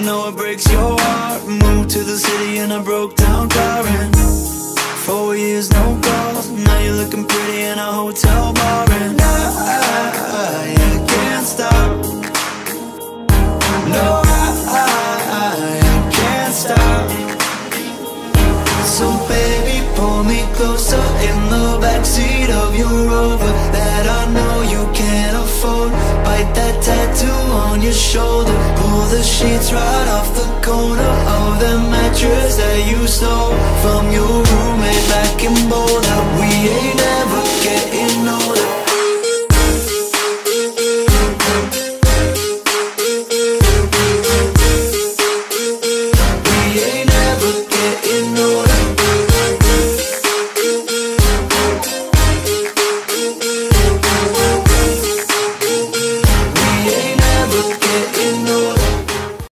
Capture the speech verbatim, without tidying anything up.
know it breaks your heart. Moved to the city in a broke down car, and four years no calls. Now you're looking pretty in a hotel bar, and I, I, I can't stop. No, I, I, I can't stop. So baby, pull me closer in the backseat of your Rover that I know you can't afford. Bite that tattoo on your shoulder. Pull the sheets right off the corner of the mattress that you stole from your roommate back in Boulder.